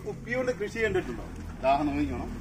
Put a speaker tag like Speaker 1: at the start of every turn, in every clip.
Speaker 1: കുപ്പി കൊണ്ട് കൃഷി കണ്ടിട്ടുണ്ടോ? ദാഹം നോക്കണം.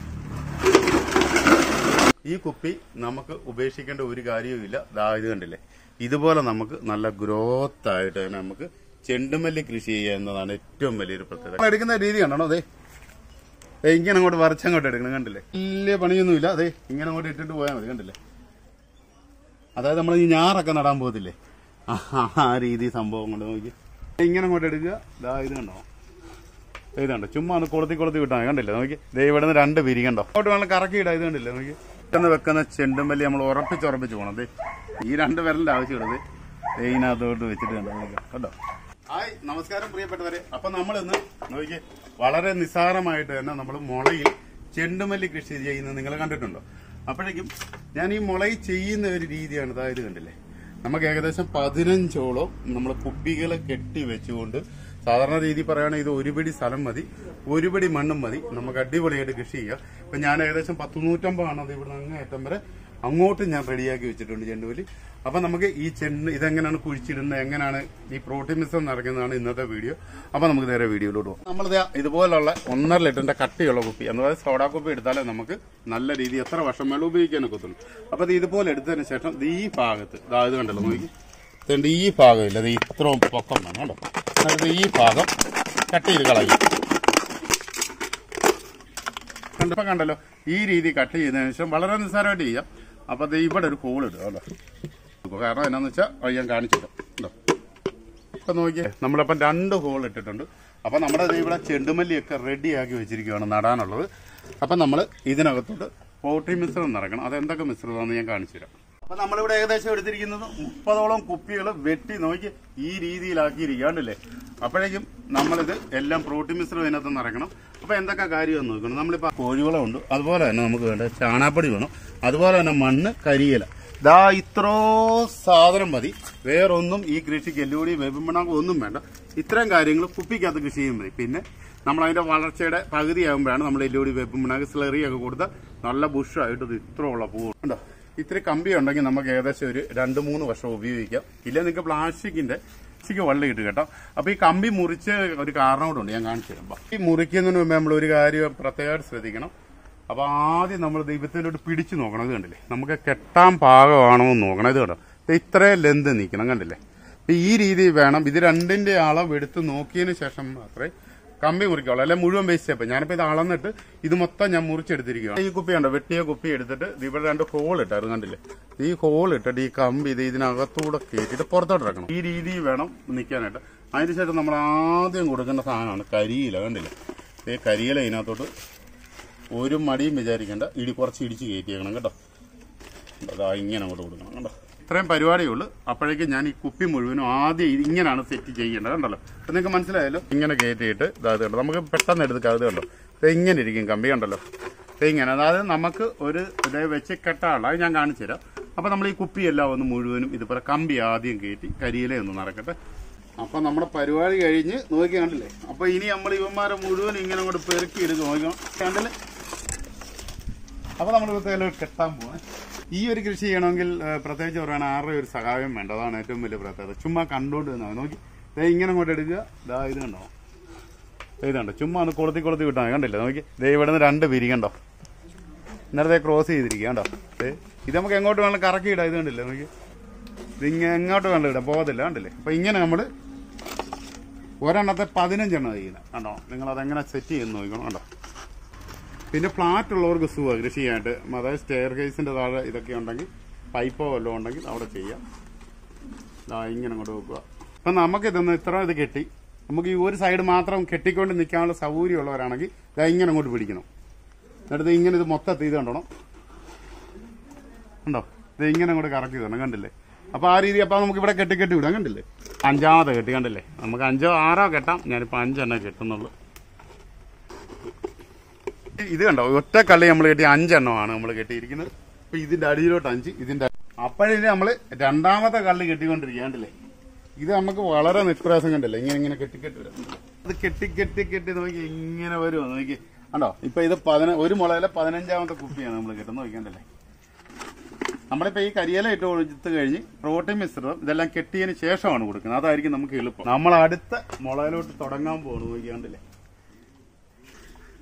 Speaker 1: ഈ കുപ്പി നമുക്ക് ഉപേക്ഷിക്കേണ്ട ഒരു കാര്യവുമില്ല. ഇത് കണ്ടില്ലേ, ഇതുപോലെ നമുക്ക് നല്ല ഗ്രോത്ത് ആയിട്ട് തന്നെ നമുക്ക് ചെണ്ടുമല്ലി കൃഷി ചെയ്യുക എന്നതാണ് ഏറ്റവും വലിയൊരു പ്രത്യേകത. എടുക്കുന്ന രീതി കണ്ടോ? അതെ ഇങ്ങനെ അങ്ങോട്ട് വരച്ചങ്ങോട്ട് എടുക്കണം. കണ്ടില്ലേ, വലിയ പണിയൊന്നുമില്ല. അതെ ഇങ്ങനെ അങ്ങോട്ട് ഇട്ടിട്ട് പോയാൽ മതി. കണ്ടില്ലേ, അതായത് നമ്മൾ ഈ ഞാറൊക്കെ നടാൻ പോകത്തില്ലേ, ആ രീതി സംഭവം കൊണ്ട് നോക്കി ഇങ്ങനെ അങ്ങോട്ട് എടുക്കുക. ഇത് കണ്ടോ, ഇതുണ്ടോ, ചുമ്മാ ഒന്ന് കൊളുത്തി വിട്ടാൽ കണ്ടില്ലേ നോക്കി. ഇവിടെ നിന്ന് 2 പിരി കണ്ടോ, അങ്ങോട്ട് വേണം കറക്കിയിടാം. ഇത് കണ്ടില്ലേ നോക്കി, പെട്ടെന്ന് വെക്കുന്ന ചെണ്ടുമല്ലി നമ്മൾ ഉറപ്പിച്ച് പോകണം. അതെ ഈ 2 വിരലിന്റെ ആവശ്യമുള്ളത് ഇതിനകത്തോട്ട് വെച്ചിട്ട് കണ്ടോ. ഹായ്, നമസ്കാരം പ്രിയപ്പെട്ടവരെ. അപ്പൊ നമ്മളിന്ന് നോക്കി വളരെ നിസ്സാരമായിട്ട് തന്നെ നമ്മൾ മുളയിൽ ചെണ്ടുമല്ലി കൃഷി ചെയ്യുന്നത് നിങ്ങൾ കണ്ടിട്ടുണ്ടോ? അപ്പോഴേക്കും ഞാൻ ഈ മുളയിൽ ചെയ്യുന്ന ഒരു രീതിയാണ്. ഇത് കണ്ടില്ലേ, നമുക്ക് ഏകദേശം 15ഓളം നമ്മൾ കുപ്പികൾ കെട്ടി വെച്ചുകൊണ്ട്, സാധാരണ രീതി പറയുകയാണെങ്കിൽ ഇത് 1 പിടി സ്ഥലം മതി, 1 പിടി മണ്ണും മതി, നമുക്ക് അടിപൊളിയായിട്ട് കൃഷി ചെയ്യാം. ഇപ്പൊ ഞാൻ ഏകദേശം 100-150 അത് ഇവിടെ അങ്ങേറ്റം വരെ അങ്ങോട്ട് ഞാൻ റെഡിയാക്കി വെച്ചിട്ടുണ്ട് ചെണ്ടുമല്ലി. അപ്പൊ നമുക്ക് ഈ ഇതെങ്ങനെയാണ് കുഴിച്ചിടുന്നത്, എങ്ങനെയാണ് ഈ പ്രോട്ടീൻ മിശ്രം നിറയ്ക്കുന്നതാണ് ഇന്നത്തെ വീഡിയോ. അപ്പൊ നമുക്ക് നേരെ വീഡിയോയിലോട്ട് പോകും. നമ്മളിത് ഇതുപോലുള്ള 1.5 ലിറ്ററിന്റെ കട്ടിയുള്ള കുപ്പി, അതായത് സോഡാ കുപ്പി എടുത്താലേ നമുക്ക് നല്ല രീതിയിൽ എത്ര വർഷം വേണം ഉപയോഗിക്കാനൊക്കെ ഒത്തുള്ളൂ. അപ്പൊ ഇത് ഇതുപോലെ എടുത്തതിന് ശേഷം ഈ ഭാഗത്ത് ഇത് കണ്ടല്ലോ നോക്കി, ഈ ഭാഗമില്ല, അത് ഇത്രയും പൊക്കം വേണം കേട്ടോ. എന്നിട്ട് ഈ ഭാഗം കട്ട് ചെയ്ത് കളയും. കണ്ടല്ലോ, ഈ രീതി കട്ട് ചെയ്തതിനു ശേഷം വളരെ നിസ്സാരമായിട്ട് ചെയ്യാം. അപ്പൊ ഇവിടെ ഒരു ഹോൾ ഇടുക കേട്ടോ. കാരണം എന്നാന്ന് വെച്ചാൽ ഞാൻ കാണിച്ചിട്ടോ. ഇപ്പൊ നോക്കിയേ, നമ്മളിപ്പം 2 ഹോൾ ഇട്ടിട്ടുണ്ട്. അപ്പൊ നമ്മുടെ ഇവിടെ ചെണ്ടുമല്ലിയൊക്കെ റെഡിയാക്കി വെച്ചിരിക്കുകയാണ് നടാനുള്ളത്. അപ്പൊ നമ്മൾ ഇതിനകത്തോട്ട് പ്രോട്ടീൻ മിശ്രിതം നിറക്കണം. അതെന്തൊക്കെ മിശ്രിതമാണെന്ന് ഞാൻ കാണിച്ചു തരാം. അപ്പൊ നമ്മളിവിടെ ഏകദേശം എടുത്തിരിക്കുന്നത് 30ഓളം കുപ്പികൾ വെട്ടി നോക്കി ഈ രീതിയിലാക്കിയിരിക്കാണ്ടല്ലേ. അപ്പോഴേക്കും നമ്മളിത് എല്ലാം പ്രോട്ടീൻ മിശ്രിതം ഇതിനകത്ത് നിറയ്ക്കണം. അപ്പൊ എന്തൊക്കെ കാര്യം നോക്കണം, നമ്മളിപ്പോ കോഴിവളം ഉണ്ട്, അതുപോലെ തന്നെ നമുക്ക് വേണ്ട ചാണാപ്പൊടി വേണം, അതുപോലെ തന്നെ മണ്ണ്, കരിയില. ഇത്രോ സാധനം മതി, വേറൊന്നും ഈ കൃഷിക്ക് എല്ലുകൂടി വേപ്പിമ്പണാക്കും ഒന്നും വേണ്ട. ഇത്രയും കാര്യങ്ങൾ കുപ്പിക്കകത്ത് കൃഷി ചെയ്യുമ്പോൾ മതി. പിന്നെ നമ്മളതിന്റെ വളർച്ചയുടെ പകുതിയാകുമ്പോഴാണ് നമ്മൾ എല്ലുകൂടി വേപ്പിമ്പണാക്ക് സ്ലറിയൊക്കെ കൊടുത്താൽ നല്ല ബുഷായിട്ട് ഇത് ഇത്ര ഉള്ള പൂവ് ഉണ്ടോ. ഇത്തിരി കമ്പി ഉണ്ടെങ്കിൽ നമുക്ക് ഏകദേശം ഒരു 2-3 വർഷം ഉപയോഗിക്കാം. ഇല്ല നിങ്ങൾക്ക് പ്ലാസ്റ്റിക്കിന്റെ വള്ളി ഇട്ട് കേട്ടോ. അപ്പൊ ഈ കമ്പി മുറിച്ച് ഒരു കാരണം കൂടെ ഞാൻ കാണിച്ചു തരാം. ഈ മുറിക്കുന്നതിന് മുമ്പ് നമ്മൾ ഒരു കാര്യം പ്രത്യേകമായിട്ട് ശ്രദ്ധിക്കണം. അപ്പൊ ആദ്യം നമ്മൾ ദൈവത്തിലോട്ട് പിടിച്ചു നോക്കണം. ഇത് കണ്ടില്ലേ, നമുക്ക് കെട്ടാൻ പാകമാണോ എന്ന് നോക്കണം. ഇത് കേട്ടോ, ഇത്രയും ലെന്ത് നിൽക്കണം. കണ്ടില്ലേ, ഈ രീതി വേണം. ഇത് 2ന്റെ അളവ് എടുത്ത് നോക്കിയതിന് ശേഷം മാത്രമേ കമ്പി മുറിക്കുള്ളൂ, അല്ലെ മുഴുവൻ വേസ്റ്റ് ആയിപ്പോ. ഞാനിപ്പോ ഇത് അളന്നിട്ട് ഇത് മൊത്തം ഞാൻ മുറിച്ചെടുത്തിരിക്കുകയാണ്. ഈ കുപ്പി ഉണ്ടോ, വെട്ടിയ കുപ്പി എടുത്തിട്ട് ഇവിടെ 2 ഹോൾ ഇട്ടായിരുന്നു. കണ്ടില്ലേ, ഈ ഹോൾ ഇട്ടിട്ട് ഈ കമ്പി ഇതിനകത്തൂടെ കയറ്റിട്ട് പുറത്തോട്ട് ഇറക്കണം. ഈ രീതി വേണം നിൽക്കാനായിട്ട്. അതിനുശേഷം നമ്മൾ ആദ്യം കൊടുക്കേണ്ട സാധനമാണ് കരിയില. കണ്ടില്ലേ, ഈ കരിയില ഇതിനകത്തോട്ട് ഒരു മടിയും വിചാരിക്കേണ്ട, കുറച്ച് ഇടിച്ച് കയറ്റിയേക്കണം കേട്ടോ. ഇങ്ങനെ അങ്ങോട്ട് കൊടുക്കണം കേട്ടോ. ഇത്രയും പരിപാടിയുള്ളൂ. അപ്പോഴേക്കും ഞാൻ ഈ കുപ്പി മുഴുവനും ആദ്യം ഇങ്ങനെയാണ് സെറ്റ് ചെയ്യേണ്ടത്. കണ്ടല്ലോ, അപ്പൊ നിങ്ങൾക്ക് മനസ്സിലായല്ലോ. ഇങ്ങനെ കയറ്റിയിട്ട് കണ്ടോ, നമുക്ക് പെട്ടെന്ന് എടുത്ത് അത് കണ്ടോ, ഇങ്ങനെ ഇരിക്കും കമ്പി. കണ്ടല്ലോ, ഇങ്ങനെ. അതായത് നമുക്ക് ഒരു ഇത് വെച്ച് കെട്ടാനുള്ള ഞാൻ കാണിച്ചു തരാം. അപ്പൊ നമ്മൾ ഈ കുപ്പിയെല്ലാം ഒന്ന് മുഴുവനും ഇതുപോലെ കമ്പി ആദ്യം കയറ്റി കരിയില ഒന്ന് നടക്കട്ടെ. അപ്പൊ നമ്മുടെ പരിപാടി കഴിഞ്ഞ് നോക്കി കണ്ടില്ലേ. അപ്പൊ ഇനി നമ്മൾ ഇവന്മാരെ മുഴുവൻ ഇങ്ങനെ അങ്ങോട്ട് പെറുക്കി എടുത്ത് നോക്കണം. കണ്ടില്ലേ, അപ്പൊ നമ്മൾ കെട്ടാൻ പോവാൻ. ഈ ഒരു കൃഷി ചെയ്യണമെങ്കിൽ പ്രത്യേകിച്ച് പറയുകയാണ് ആരുടെ ഒരു സഹായം വേണ്ട. അതാണ് ഏറ്റവും വലിയ പ്രത്യേകത. ചുമ്മാ കണ്ടോണ്ട് നിന്നാൽ നോക്കി ഇങ്ങനെ അങ്ങോട്ട് എടുക്കുക. ഇത് കണ്ടോ, ഇതുണ്ടോ, ചുമ്മാ ഒന്ന് കൊളുത്തി വിട്ടാൽ കണ്ടില്ലേ നോക്കി. ഇവിടെ നിന്ന് 2 പിരി കണ്ടോ, നേരത്തെ ക്രോസ് ചെയ്തിരിക്കുക കണ്ടോ. ഇത് നമുക്ക് എങ്ങോട്ട് വേണം കറക്കി ഇടാം. ഇത് കണ്ടില്ലേ നോക്കി, ഇതിങ്ങനെ എങ്ങോട്ട് വേണ്ട ഇടാം, പോകത്തില്ല. കണ്ടില്ലേ, അപ്പൊ ഇങ്ങനെ നമ്മൾ ഒരെണ്ണത്തെ 15 എണ്ണം ചെയ്യുന്നത് കണ്ടോ. നിങ്ങളതെങ്ങനെ സെറ്റ് ചെയ്യുന്ന നോക്കണം കണ്ടോ. പിന്നെ ഫ്ലാറ്റ് ഉള്ളവർക്ക് സുഖമാണ് കൃഷി ചെയ്യാനായിട്ട്. അതായത് സ്റ്റെയർ കേസിന്റെ താഴെ ഇതൊക്കെ ഉണ്ടെങ്കിൽ, പൈപ്പോ വല്ലതും ഉണ്ടെങ്കിൽ അവിടെ ചെയ്യാം. ഇങ്ങനെ അങ്ങോട്ട് വെക്കുക. അപ്പൊ നമുക്ക് ഇതൊന്ന് ഇത് കെട്ടി നമുക്ക് ഈ ഒരു സൈഡ് മാത്രം കെട്ടിക്കൊണ്ട് നിൽക്കാനുള്ള സൗകര്യമുള്ളവരാണെങ്കിൽ ഇങ്ങനെ അങ്ങോട്ട് പിടിക്കണം. എന്നിട്ട് ഇങ്ങനെ ഇത് മൊത്തത്തിൽ ഇത് കണ്ടോണം കണ്ടോ, ഇത് ഇങ്ങനെ അങ്ങോട്ട് കറക്കി തരണം. കണ്ടില്ലേ, അപ്പൊ ആ രീതി. അപ്പൊ നമുക്ക് ഇവിടെ കെട്ടി വിടാം. കണ്ടില്ലേ, 5ാമത്തെ കെട്ടി. കണ്ടില്ലേ, നമുക്ക് 5ഓ 6ഓ കെട്ടാം. ഞാനിപ്പോ 5 എണ്ണം കെട്ടുന്നുള്ളൂ. ഇത് കണ്ടോ, ഒറ്റ കള്ളി നമ്മൾ കെട്ടി 5 എണ്ണമാണ് നമ്മൾ കെട്ടിയിരിക്കുന്നത്. അപ്പൊ ഇതിന്റെ അടിയിലോട്ട് 5, ഇതിന്റെ അപ്പോഴിത് നമ്മള് 2ാമത്തെ കള്ളി കെട്ടിക്കൊണ്ടിരിക്കണ്ടല്ലേ. ഇത് നമുക്ക് വളരെ നിഷ്പ്രയാസം കണ്ടല്ലേ, ഇങ്ങനെ കെട്ടി വരാം. അത് കെട്ടി നോക്കി ഇങ്ങനെ വരുമോ നോക്കി കണ്ടോ. ഇപ്പൊ ഇത് ഒരു മുളയിലെ 15ാമത്തെ കുപ്പിയാണ് നമ്മൾ കെട്ടുന്നത്. നോക്കിക്കണ്ടല്ലേ, നമ്മളിപ്പോ ഈ കരിയില ഇട്ട് കൊടുത്ത് കഴിഞ്ഞ് പ്രോട്ടീൻ മിശ്രിതം ഇതെല്ലാം കെട്ടിയതിന് ശേഷമാണ് കൊടുക്കുന്നത്. അതായിരിക്കും നമുക്ക് എളുപ്പം. നമ്മൾ അടുത്ത മുളയിലോട്ട് തുടങ്ങാൻ പോകുന്നു. നോക്കിയാണ്ടല്ലേ,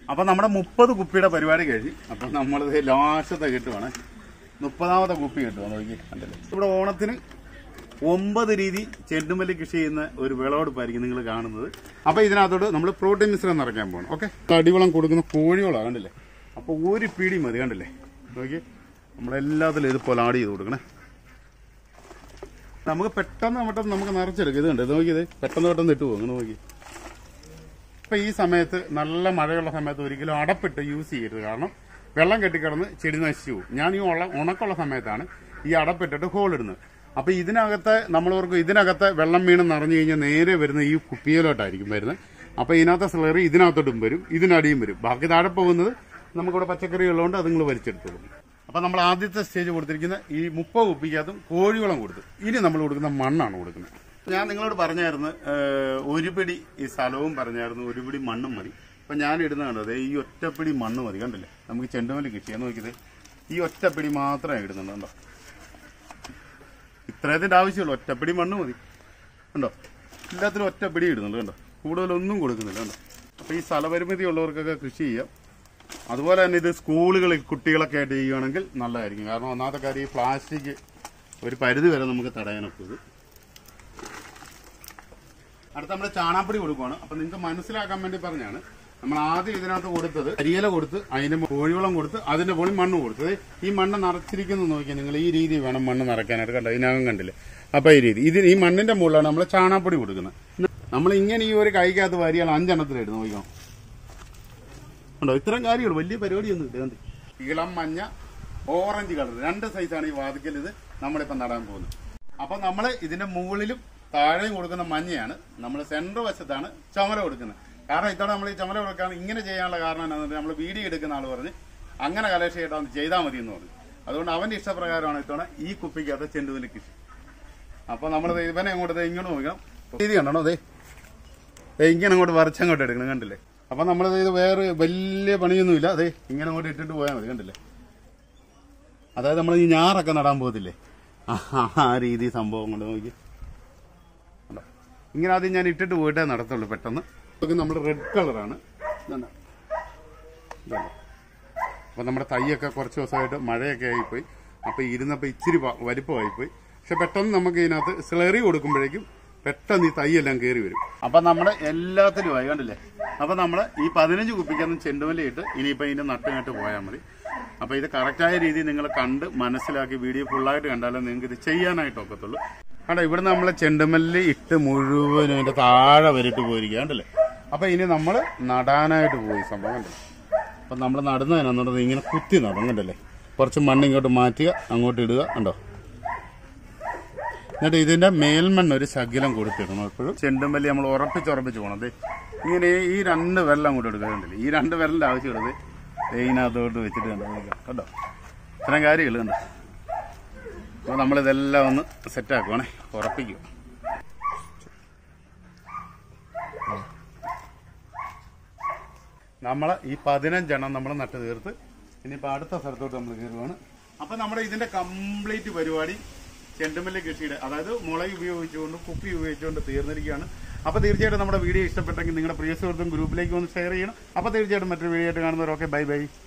Speaker 1: അപ്പൊ നമ്മുടെ 30 കുപ്പിയുടെ പരിപാടി കഴിഞ്ഞു. അപ്പൊ നമ്മളിത് ലാസ്റ്റത്തെ കിട്ടുവാണ്, 30ാമത്തെ കുപ്പി കിട്ടുക നോക്കി കണ്ടല്ലേ. ഇവിടെ ഓണത്തിന് 9 രീതി ചെണ്ടുമല്ലി കൃഷി ചെയ്യുന്ന ഒരു വിളവെടുപ്പായിരിക്കും നിങ്ങൾ കാണുന്നത്. അപ്പൊ ഇതിനകത്തോട്ട് നമ്മൾ പ്രോട്ടീൻ മിശ്രം നിറയ്ക്കാൻ പോകണം. ഓക്കെ, അടിവളം കൊടുക്കുന്ന കോഴികളാണ് കണ്ടില്ലേ. അപ്പൊ ഒരു പിടി മതി കണ്ടില്ലേ. നോക്കി നമ്മളെല്ലാത്തിലും ഇതുപോലെ ആഡ് ചെയ്ത് കൊടുക്കണേ. നമുക്ക് പെട്ടെന്ന് നമുക്ക് നിറച്ചെടുക്കും. ഇത് കണ്ട് നോക്കിയത് പെട്ടെന്ന് ഇട്ട് പോകും. നോക്കി ഇപ്പൊ ഈ സമയത്ത് നല്ല മഴയുള്ള സമയത്ത് ഒരിക്കലും അടപ്പിട്ട് യൂസ് ചെയ്യരുത്. കാരണം വെള്ളം കെട്ടിക്കിടന്ന് ചെടി നശിച്ചു പോകും. ഞാൻ ഈ ഉണക്കുള്ള സമയത്താണ് ഈ അടപ്പിട്ടിട്ട് ഹോൾ ഇടുന്നത്. അപ്പൊ ഇതിനകത്ത് വെള്ളം വീണ് നിറഞ്ഞു കഴിഞ്ഞാൽ നേരെ വരുന്ന ഈ കുപ്പിയിലോട്ടായിരിക്കും വരുന്നത്. അപ്പൊ ഇതിനകത്തെ സ്ലറി ഇതിനകത്തോട്ടും വരും, ഇതിനടിയും വരും. ബാക്കി താഴെ പോകുന്നത് നമുക്കിവിടെ പച്ചക്കറി ഉള്ളതുകൊണ്ട് അത് നിങ്ങൾ വലിച്ചെടുത്തോളും. അപ്പൊ നമ്മൾ ആദ്യത്തെ സ്റ്റേജ് കൊടുത്തിരിക്കുന്ന ഈ 30 കുപ്പിക്കകത്തും കോഴിവളം കൊടുത്തു. ഇനി നമ്മൾ കൊടുക്കുന്ന മണ്ണാണ് കൊടുക്കുന്നത്. ഞാൻ നിങ്ങളോട് പറഞ്ഞായിരുന്നു ഒരു പിടി ഈ സ്ഥലവും പറഞ്ഞായിരുന്നു, ഒരു പിടി മണ്ണും മതി. അപ്പൊ ഞാൻ ഇടുന്ന കണ്ടത് ഈ ഒറ്റപ്പിടി മണ്ണ് മതി. കണ്ടില്ലേ, നമുക്ക് ചെണ്ടുമല്ലി കൃഷിയാ നോക്കിയത് ഈ ഒറ്റപ്പിടി മാത്രമേ ഇടുന്നുണ്ട്. കണ്ടോ, ഇത്രയത്തിന്റെ ആവശ്യമുള്ളൂ, ഒറ്റപ്പിടി മണ്ണ് മതി. കണ്ടോ, എല്ലാത്തിലും ഒറ്റപ്പിടി ഇടുന്നുണ്ട്. കണ്ടോ, കൂടുതലൊന്നും കൊടുക്കുന്നില്ല. കണ്ടോ, അപ്പൊ ഈ സ്ഥലപരിമിതി ഉള്ളവർക്കൊക്കെ കൃഷി ചെയ്യാം. അതുപോലെ തന്നെ ഇത് സ്കൂളുകളിൽ കുട്ടികളൊക്കെ ആയിട്ട് ചെയ്യുകയാണെങ്കിൽ നല്ലതായിരിക്കും. കാരണം ഒന്നാമത്തെ കാര്യം ഈ പ്ലാസ്റ്റിക് ഒരു പരിധി വരെ നമുക്ക് തടയാനൊക്കെ. ഇത് അടുത്ത നമ്മൾ ചാണാപ്പൊടി കൊടുക്കുകയാണ്. അപ്പൊ നിങ്ങൾക്ക് മനസ്സിലാക്കാൻ വേണ്ടി പറഞ്ഞാണ് നമ്മൾ ആദ്യം ഇതിനകത്ത് കൊടുത്തത് അരിയില കൊടുത്ത് അതിന്റെ കോഴിവളം കൊടുത്ത് അതിന്റെ മുകളിൽ മണ്ണ് കൊടുത്തത്. ഈ മണ്ണ് നിറച്ചിരിക്കുന്നത് നോക്കിയാൽ നിങ്ങൾ ഈ രീതി വേണം മണ്ണ് നിറയ്ക്കാനായിട്ട്. കണ്ടോ, ഇതിനകം കണ്ടില്ലേ. അപ്പൊ ഈ രീതി ഈ മണ്ണിന്റെ മുകളിലാണ് നമ്മൾ ചാണാപ്പൊടി കൊടുക്കുന്നത്. നമ്മൾ ഇങ്ങനെ ഈ ഒരു കൈക്കകത്ത് വരിയാൽ 5 എണ്ണത്തിലിട്ട് നോക്കാം. ഉണ്ടോ, ഇത്തരം കാര്യങ്ങൾ വലിയ പരിപാടിയൊന്നും ഇല്ല. കണ്ട് ഇളം മഞ്ഞ ഓറഞ്ച് കളർ 2 സൈസാണ് ഈ വാതിക്കൽ ഇത് നമ്മളിപ്പം നടാൻ പോകുന്നത്. അപ്പൊ നമ്മൾ ഇതിന്റെ മുകളിലും താഴെയും കൊടുക്കുന്ന മഞ്ഞയാണ്. നമ്മൾ സെന്റർ വശത്താണ് ചുമല കൊടുക്കുന്നത്. കാരണം ഇത്തവണ നമ്മൾ ഈ ചുമല കൊടുക്കാൻ ഇങ്ങനെ ചെയ്യാനുള്ള കാരണം എന്താണെന്ന് നമ്മൾ വീഡിയോ എടുക്കുന്ന ആൾ പറഞ്ഞ് അങ്ങനെ കലേഷ് ചെയ്താൽ ചെയ്താൽ മതി എന്ന് പറഞ്ഞു. അതുകൊണ്ട് അവന്റെ ഇഷ്ടപ്രകാരമാണ് ഇത്തവണ ഈ കുപ്പിക്കകത്ത് ചെണ്ടുമല്ലി കൃഷി. അപ്പൊ നമ്മൾ ഇവനെ അങ്ങോട്ട് ഇങ്ങോട്ട് നോക്കണം. രീതി കണ്ടോ, അതെ ഇങ്ങനെ അങ്ങോട്ട് വരച്ചങ്ങോട്ട് എടുക്കണം. കണ്ടില്ലേ. അപ്പൊ നമ്മളിത് ഇത് വേറെ വലിയ പണിയൊന്നുമില്ല. അതെ ഇങ്ങനെ അങ്ങോട്ട് ഇട്ടിട്ട് പോയാൽ മതി. കണ്ടില്ലേ, അതായത് നമ്മൾ ഈ ഞാറൊക്കെ നടാൻ പോകത്തില്ലേ, ആ രീതി സംഭവം കൊണ്ട് നോക്കി. ഇങ്ങനെ ആദ്യം ഞാൻ ഇട്ടിട്ട് പോയിട്ടേ നടത്തുള്ളൂ പെട്ടെന്ന്. നമ്മൾ റെഡ് കളറാണ്. അപ്പൊ നമ്മുടെ തൈയൊക്കെ കുറച്ച് ദിവസമായിട്ട് മഴയൊക്കെ ആയിപ്പോയി. അപ്പൊ ഇരുന്നപ്പോ ഇച്ചിരി വലിപ്പമായിപ്പോയി. പക്ഷെ പെട്ടെന്ന് നമുക്ക് ഇതിനകത്ത് സ്ലറി കൊടുക്കുമ്പോഴേക്കും പെട്ടെന്ന് ഈ തൈയെല്ലാം കയറി വരും. അപ്പൊ നമ്മുടെ എല്ലാത്തിലുമായി കണ്ടില്ലേ. അപ്പൊ നമ്മള് ഈ 15 കുപ്പിക്കൊന്നും ചെണ്ടുമല്ലി ഇട്ട് ഇനിയിപ്പോ ഇതിന്റെ നട്ട് പോയാൽ മതി. അപ്പൊ ഇത് കറക്റ്റായ രീതിയിൽ നിങ്ങൾ കണ്ട് മനസ്സിലാക്കി വീഡിയോ ഫുള്ളായിട്ട് കണ്ടാലേ നിങ്ങൾക്ക് ഇത് ചെയ്യാനായിട്ട് ഒക്കത്തുള്ളൂ. അവിടെ ഇവിടെ നമ്മള് ചെണ്ടുമല്ലി ഇട്ട് മുഴുവനും അതിന്റെ താഴെ വരിട്ട് പോയിരിക്കുക കണ്ടല്ലേ. അപ്പൊ ഇനി നമ്മൾ നടാനായിട്ട് പോയി സംഭവം കണ്ടല്ലേ. അപ്പൊ നമ്മൾ നടുന്നതിനെന്നുള്ളത് ഇങ്ങനെ കുത്തി നടും കണ്ടല്ലേ. കുറച്ച് മണ്ണ് ഇങ്ങോട്ട് മാറ്റുക, അങ്ങോട്ട് ഇടുക. കണ്ടോ, എന്നിട്ട് ഇതിന്റെ മേൽമണ്ണ് ഒരു ശകലം കൊടുത്തിടണം. എപ്പോഴും ചെണ്ടുമല്ലി നമ്മൾ ഉറപ്പിച്ച് പോകണം. ഇങ്ങനെ ഈ 2 വിരൽ അങ്ങോട്ട് എടുക്കുക കണ്ടില്ലേ. ഈ 2 വിരലിന്റെ ആവശ്യമുള്ളത് ഇതിനകത്തോട്ട് വെച്ചിട്ട് കണ്ടോ കണ്ടോ, ഇത്രയും കാര്യങ്ങൾ കണ്ടോ. അപ്പൊ നമ്മളിതെല്ലാം ഒന്ന് സെറ്റാക്കുവാണേ, ഉറപ്പിക്കുക. നമ്മൾ ഈ 15 എണ്ണം നമ്മൾ നട്ട് തീർത്ത് ഇനിയിപ്പോൾ അടുത്ത സ്ഥലത്തോട്ട് നമ്മൾ കയറുവാണ്. അപ്പൊ നമ്മുടെ ഇതിന്റെ കംപ്ലീറ്റ് പരിപാടി ചെണ്ടുമല്ലി കൃഷിയുടെ, അതായത് മുളക് ഉപയോഗിച്ചുകൊണ്ട് കുപ്പി ഉപയോഗിച്ചുകൊണ്ട് തീർന്നിരിക്കുകയാണ്. അപ്പൊ തീർച്ചയായിട്ടും നമ്മുടെ വീഡിയോ ഇഷ്ടപ്പെട്ടെങ്കിൽ നിങ്ങളുടെ പ്രിയ സുഹൃത്തും ഗ്രൂപ്പിലേക്ക് ഒന്ന് ഷെയർ ചെയ്യണം. അപ്പൊ തീർച്ചയായിട്ടും മറ്റൊരു വീഡിയോ ആയിട്ട് കാണുന്നവരൊക്കെ ബൈ ബൈ.